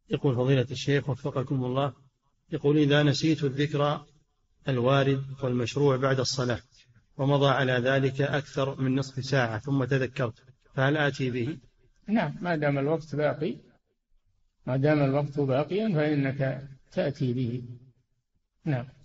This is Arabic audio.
يقول فضيلة الشيخ وفقكم الله، يقول إذا نسيت الذكر الوارد والمشروع بعد الصلاة ومضى على ذلك أكثر من نصف ساعة ثم تذكرت، فهل آتي به؟ نعم، ما دام الوقت باقي، ما دام الوقت باقيا فإنك تأتي به. نعم.